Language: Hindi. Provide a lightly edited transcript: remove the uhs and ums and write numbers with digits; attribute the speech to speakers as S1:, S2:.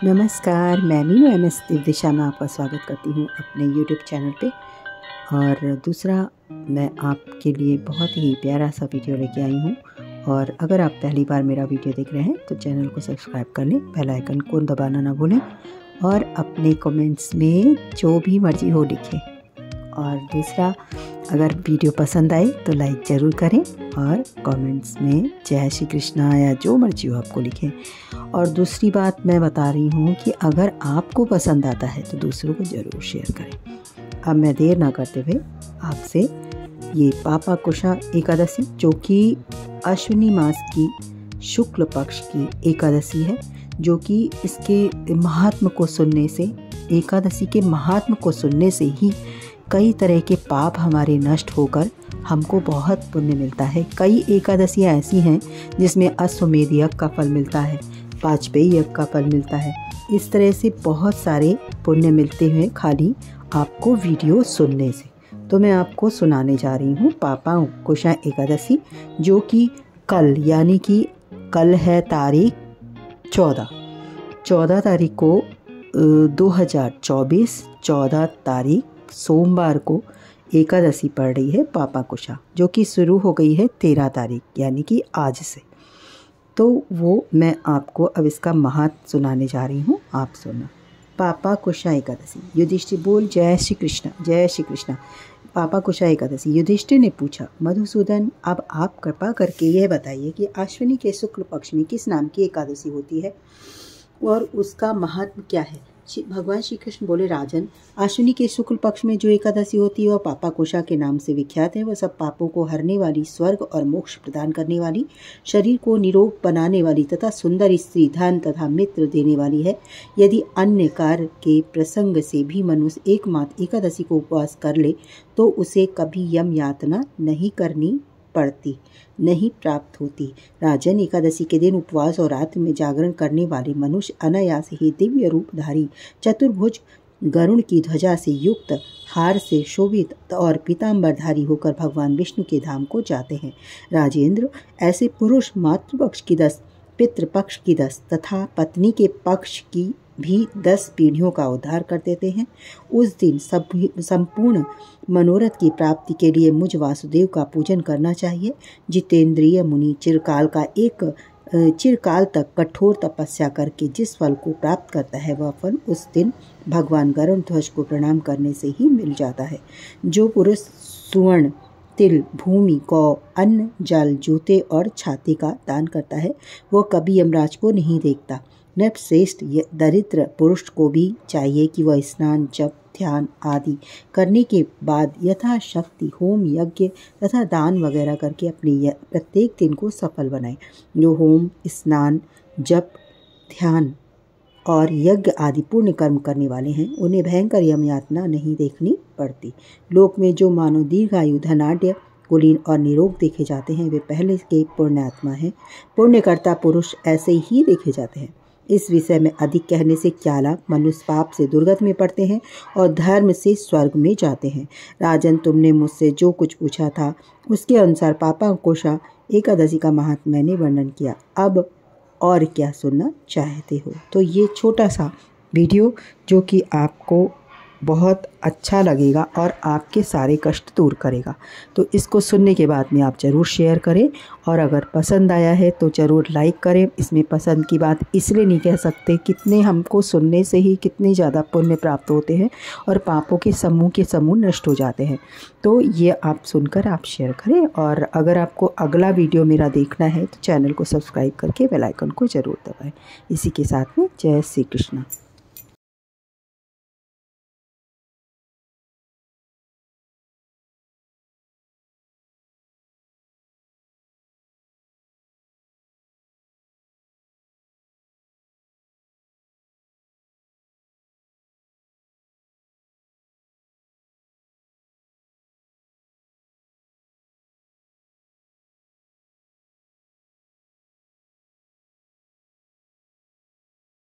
S1: नमस्कार, मैं मीनू एमएस दिव्यदिशा में आपका स्वागत करती हूँ अपने यूट्यूब चैनल पे। और दूसरा, मैं आपके लिए बहुत ही प्यारा सा वीडियो लेके आई हूँ। और अगर आप पहली बार मेरा वीडियो देख रहे हैं तो चैनल को सब्सक्राइब कर लें, बेल आइकन को दबाना ना भूलें और अपने कमेंट्स में जो भी मर्जी हो लिखें। और दूसरा, अगर वीडियो पसंद आए तो लाइक ज़रूर करें और कमेंट्स में जय श्री कृष्णा या जो मर्जी हो आपको लिखें। और दूसरी बात मैं बता रही हूँ कि अगर आपको पसंद आता है तो दूसरों को ज़रूर शेयर करें। अब मैं देर ना करते हुए आपसे ये पापा कुशा एकादशी, जो कि अश्विनी मास की शुक्ल पक्ष की एकादशी है, जो कि इसके महात्म को सुनने से, एकादशी के महात्म को सुनने से ही कई तरह के पाप हमारे नष्ट होकर हमको बहुत पुण्य मिलता है। कई एकादशियाँ ऐसी हैं जिसमें अश्वमेध यज्ञ का फल मिलता है, वाजपेयी यज्ञ का फल मिलता है। इस तरह से बहुत सारे पुण्य मिलते हैं खाली आपको वीडियो सुनने से। तो मैं आपको सुनाने जा रही हूँ पापा कुशा एकादशी, जो कि कल, यानी कि कल है तारीख 14 तारीख को 2024, 14 तारीख सोमवार को एकादशी पड़ रही है पापा कुशा, जो कि शुरू हो गई है 13 तारीख यानी कि आज से। तो वो मैं आपको अब इसका महत्व सुनाने जा रही हूँ, आप सुनना। पापा कुशा एकादशी। युधिष्ठिर बोल जय श्री कृष्ण, जय श्री कृष्ण। पापा कुशा एकादशी। युधिष्ठिर ने पूछा, मधुसूदन, अब आप कृपा करके यह बताइए कि अश्विनी के शुक्ल पक्ष में किस नाम की एकादशी होती है और उसका महत्व क्या है। भगवान श्री कृष्ण बोले, राजन, अश्विनी के शुक्ल पक्ष में जो एकादशी होती है वह पापा कुशा के नाम से विख्यात है। वह सब पापों को हरने वाली, स्वर्ग और मोक्ष प्रदान करने वाली, शरीर को निरोग बनाने वाली तथा सुंदर स्त्री, धन तथा मित्र देने वाली है। यदि अन्य कार्य के प्रसंग से भी मनुष्य एकमात्र एकादशी को उपवास कर ले तो उसे कभी यम यातना नहीं करनी पड़ती, नहीं प्राप्त होती। राजन, एकादशी के दिन उपवास और रात्रि में जागरण करने वाले मनुष्य अनायास ही दिव्य रूपधारी, चतुर्भुज, गरुड़ की ध्वजा से युक्त, हार से शोभित और पीताम्बरधारी होकर भगवान विष्णु के धाम को जाते हैं। राजेंद्र, ऐसे पुरुष मातृपक्ष की 10, पितृपक्ष की 10 तथा पत्नी के पक्ष की भी 10 पीढ़ियों का उद्धार कर देते हैं। उस दिन संपूर्ण मनोरथ की प्राप्ति के लिए मुझ वासुदेव का पूजन करना चाहिए। जितेंद्रिय मुनि चिरकाल तक कठोर तपस्या करके जिस फल को प्राप्त करता है वह फल उस दिन भगवान गरुड़ ध्वज को प्रणाम करने से ही मिल जाता है। जो पुरुष सुवर्ण, तिल, भूमि, गौ, अन्न, जल, जूते और छाती का दान करता है वह कभी यमराज को नहीं देखता। नृपश्रेष्ठ दरिद्र पुरुष को भी चाहिए कि वह स्नान, जप, ध्यान आदि करने के बाद यथाशक्ति होम, यज्ञ तथा दान वगैरह करके अपने प्रत्येक दिन को सफल बनाए। जो होम, स्नान, जप, ध्यान और यज्ञ आदि पुण्य कर्म करने वाले हैं उन्हें भयंकर यम यातना नहीं देखनी पड़ती। लोक में जो मानव दीर्घायु, धनाढ्य, कुलीन और निरोग देखे जाते हैं वे पहले के पुण्यात्मा हैं। पुण्यकर्ता पुरुष ऐसे ही देखे जाते हैं। इस विषय में अधिक कहने से क्या लाभ। मनुष्य पाप से दुर्गति में पड़ते हैं और धर्म से स्वर्ग में जाते हैं। राजन, तुमने मुझसे जो कुछ पूछा था उसके अनुसार पापा कुशा एकादशी का महत्व मैंने वर्णन किया। अब और क्या सुनना चाहते हो। तो ये छोटा सा वीडियो जो कि आपको बहुत अच्छा लगेगा और आपके सारे कष्ट दूर करेगा, तो इसको सुनने के बाद में आप ज़रूर शेयर करें। और अगर पसंद आया है तो ज़रूर लाइक करें। इसमें पसंद की बात इसलिए नहीं कह सकते, कितने हमको सुनने से ही कितने ज़्यादा पुण्य प्राप्त होते हैं और पापों के समूह नष्ट हो जाते हैं। तो ये आप सुनकर आप शेयर करें। और अगर आपको अगला वीडियो मेरा देखना है तो चैनल को सब्सक्राइब करके बेल आइकन को ज़रूर दबाएँ। इसी के साथ में जय श्री कृष्ण।